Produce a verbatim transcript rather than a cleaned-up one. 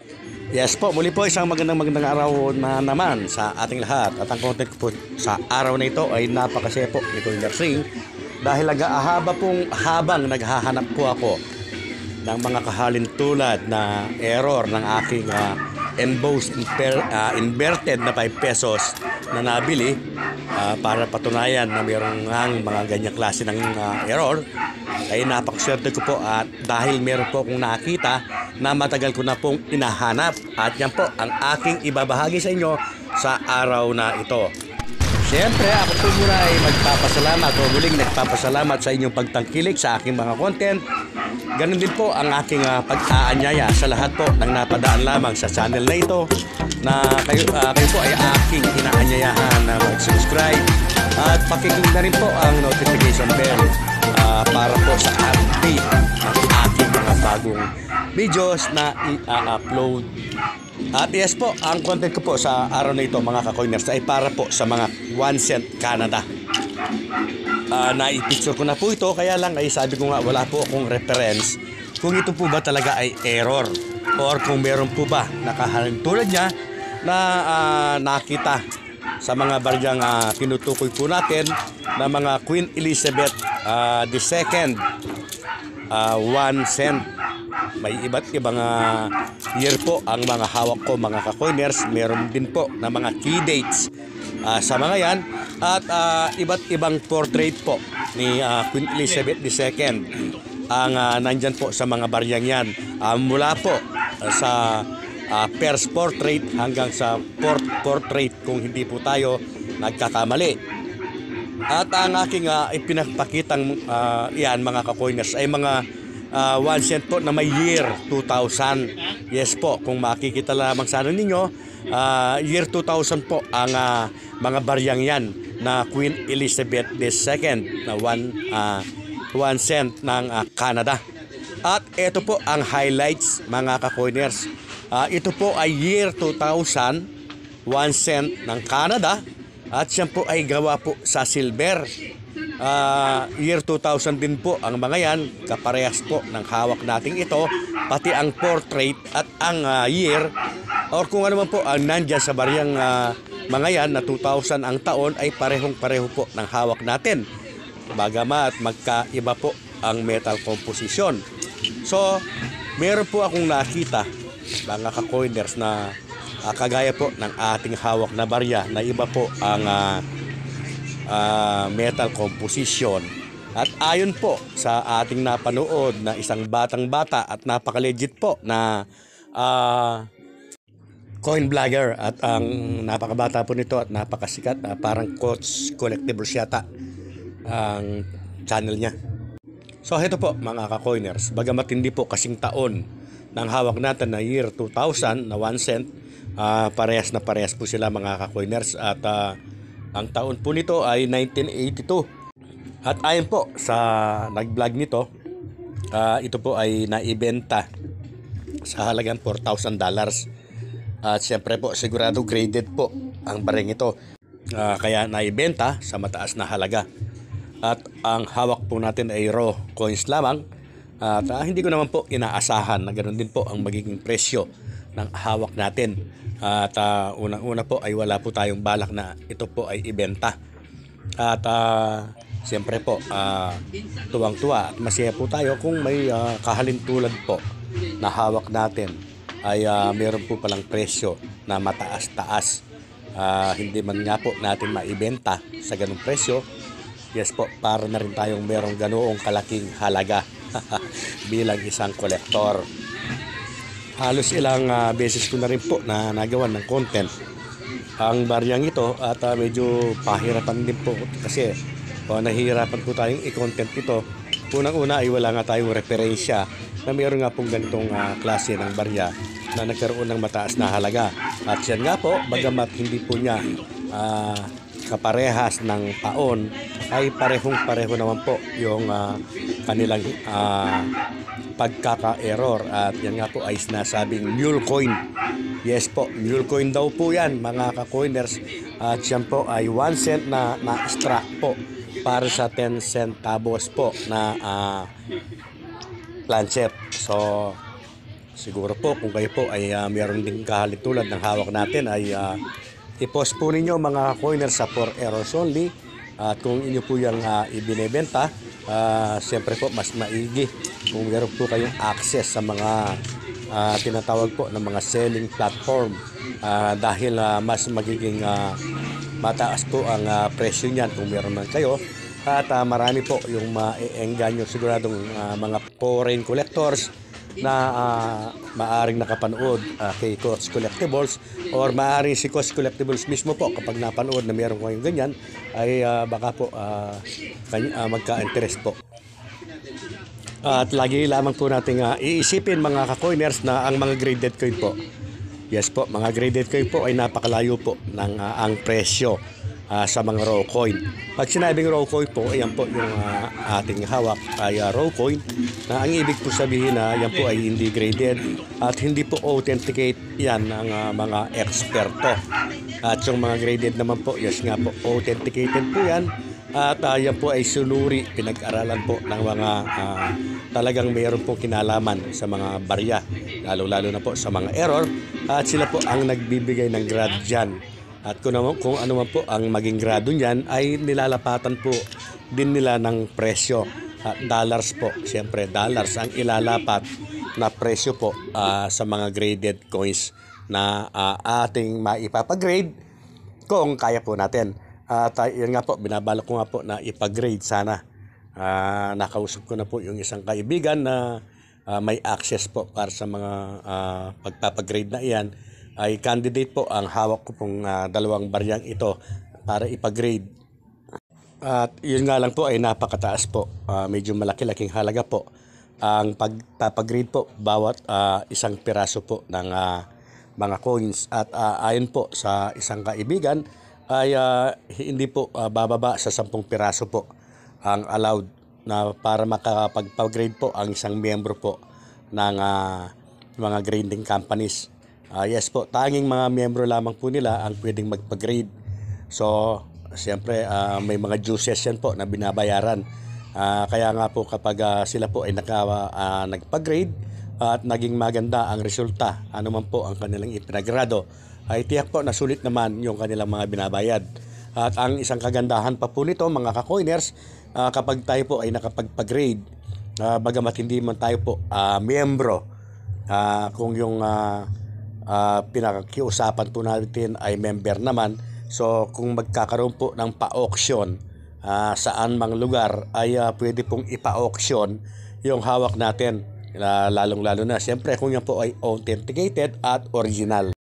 Yes po, muli po isang magandang magandang araw na naman sa ating lahat. At ang content ko po sa araw na ito ay napakasaya po ni Kuya Sing dahil nag-aahaba pong habang naghahanap po ako ng mga kahalintulad na error ng aking uh, embossed imper, uh, inverted na five pesos na nabili uh, para patunayan na mayroong ang mga ganyang klase ng uh, error. Ay napakaswerte ko po at dahil meron po akong nakita na matagal ko na pong inahanap at yan po ang aking ibabahagi sa inyo sa araw na ito. Siyempre ako po muna ay magpapasalamat o muling nagpapasalamat sa inyong pagtangkilik sa aking mga content. Ganun din po ang aking uh, pag-aanyaya sa lahat po ng napadaan lamang sa channel na ito na kayo, uh, kayo po ay aking inaanyayahan na mag-subscribe at pakiclick na rin po ang notification bell uh, para po sa update ng aking mga bagong videos na i-upload. At yes po, ang content ko po sa araw na ito mga ka-coiners ay para po sa mga one cent Canada. Uh, na-picture ko na po ito, kaya lang ay sabi ko nga wala po akong reference kung ito po ba talaga ay error or kung meron po ba nakahalin tulad niya na uh, nakita sa mga baryang uh, tinutukoy po natin na mga Queen Elizabeth uh, the second uh, one cent. May iba't ibang uh, year po ang mga hawak ko mga ka-coiners. Meron din po na mga key dates uh, sa mga yan at uh, iba't ibang portrait po ni uh, Queen Elizabeth the second ang uh, nandyan po sa mga baryang yan uh, mula po uh, sa uh, first portrait hanggang sa fourth portrait kung hindi po tayo nagkakamali. At ang aking uh, ipinapakitang uh, yan mga ka-coiners ay mga Uh, one cent po na may year two thousand. Yes po, kung makikita lamang sana ninyo, uh, year two thousand po ang uh, mga baryang yan na Queen Elizabeth the second na one, uh, one cent ng uh, Canada. At ito po ang highlights mga ka-coiners. Uh, ito po ay year two thousand, one cent ng Canada at siya po ay gawa po sa silver. Uh, year two thousand din po ang mga yan, kaparehas po ng hawak nating ito, pati ang portrait at ang uh, year or kung ano man po ang nandyan sa baryang uh, mga yan na two thousand ang taon ay parehong pareho po ng hawak natin, bagamat magkaiba po ang metal composition. So meron po akong nakita mga ka-coiners na uh, kagaya po ng ating hawak na barya na iba po ang uh, Uh, metal composition at ayon po sa ating napanood na isang batang bata at napaka-legit po na uh, coin vlogger at ang napakabata po nito at napakasikat uh, parang Coach Collectibles yata ang channel niya. So ito po mga ka-coiners, bagamat hindi po kasing taon ng hawak natin na year two thousand na one cent, uh, parehas na parehas po sila mga ka-coiners at uh, ang taon po nito ay nineteen eighty-two. At ayon po sa nag-vlog nito, uh, ito po ay naibenta sa halagang four thousand dollars. At siyempre po sigurado graded po ang baring ito. Uh, kaya naibenta sa mataas na halaga. At ang hawak po natin ay raw coins lamang. At uh, hindi ko naman po inaasahan na ganoon din po ang magiging presyo ng hawak natin. At uh, unang-una po ay wala po tayong balak na ito po ay ibenta. At uh, siyempre po uh, tuwang-tuwa at masaya po tayo kung may uh, kahalintulad po na hawak natin ay uh, meron po palang presyo na mataas-taas. Uh, hindi man nga po natin maibenta sa ganung presyo. Yes po, para na rin tayong merong ganoong kalaking halaga bilang isang kolektor. Halos ilang uh, beses ko na rin po na nagawan ng content ang baryang ito at uh, medyo pahirapan din po kasi uh, nahihirapan po tayong i-content ito. Unang-una ay wala nga tayong referensya na mayroon nga pong ganitong uh, klase ng barya na nagkaroon ng mataas na halaga. At yan nga po, bagamat hindi po niya uh, kaparehas ng taon, ay parehong-pareho naman po yung uh, kanilang uh, pagkaka-error. At yan nga po ay sinasabing mule coin. Yes po, mule coin daw po yan mga ka-coiners. At yan po ay one cent na na-extract po para sa ten centavos po na uh, planchet. So Siguro po kung kayo po ay uh, mayroon din kahalintulad ng hawak natin ay uh, i-post po ninyo mga coiners sa for errors only. At kung inyo po yung uh, ibinebenta, uh, siyempre po mas maigi kung meron po kayong access sa mga uh, tinatawag po ng mga selling platform, uh, dahil uh, mas magiging uh, mataas po ang uh, presyo niyan kung meron man kayo. At uh, marami po yung ma-engganyo siguradong uh, mga foreign collectors na uh, maaring nakapanood uh, kay Coach Collectibles, or maaring si Coach Collectibles mismo po kapag napanood na meron kayong ganyan ay uh, baka po uh, uh, magka-interest po. At lagi lamang po natin uh, iisipin mga ka-coiners na ang mga graded coin po, yes po, mga graded coin po ay napakalayo po ng uh, ang presyo Uh, sa mga raw coin. Pag sinabing raw coin po, ayan po yung uh, ating hawak ay uh, raw coin, na ang ibig po sabihin na yan po ay hindi graded at hindi po authenticate yan ng uh, mga eksperto. At yung mga graded naman po, yes nga po, authenticated po yan. At uh, yan po ay sunuri, pinag-aralan po ng mga uh, talagang mayroon pong kinalaman sa mga barya, lalo-lalo na po sa mga error, at sila po ang nagbibigay ng grad dyan. At kung, naman, kung ano man po ang maging grado niyan ay nilalapatan po din nila ng presyo. At dollars po, siyempre dollars ang ilalapat na presyo po uh, sa mga graded coins na uh, ating maipapagrade kung kaya po natin. At uh, yun nga po, binabalak ko nga po na ipagrade sana. Uh, nakausap ko na po yung isang kaibigan na uh, may access po para sa mga uh, pagpapagrade na iyan. Ay candidate po ang hawak ko pong uh, dalawang baryang ito para ipagrade. At yun nga lang po ay napakataas po. Uh, medyo malaki-laking halaga po ang pagpapagrade po bawat uh, isang piraso po ng uh, mga coins. At uh, ayon po sa isang kaibigan ay uh, hindi po uh, bababa sa sampung piraso po ang allowed na para makapagpagrade po ang isang miyembro po ng uh, mga grading companies. Uh, yes po, tanging mga miyembro lamang po nila ang pwedeng magpa-grade. So, siyempre uh, may mga juices yan po na binabayaran. Uh, kaya nga po kapag uh, sila po ay naka, uh, nagpa-grade uh, at naging maganda ang resulta, ano man po ang kanilang ipinagrado, ay tiyak po na sulit naman yung kanilang mga binabayad. At ang isang kagandahan pa po nito mga ka-coiners, uh, kapag tayo po ay nakapagpa-grade, uh, bagamat hindi man tayo po uh, miyembro, uh, kung yung uh, Uh, pinakiusapan po natin ay member naman. So kung magkakaroon po ng pa-auction uh, saan mang lugar ay uh, pwede pong ipa-auction yung hawak natin, uh, lalong lalo na siyempre kung yan po ay authenticated at original.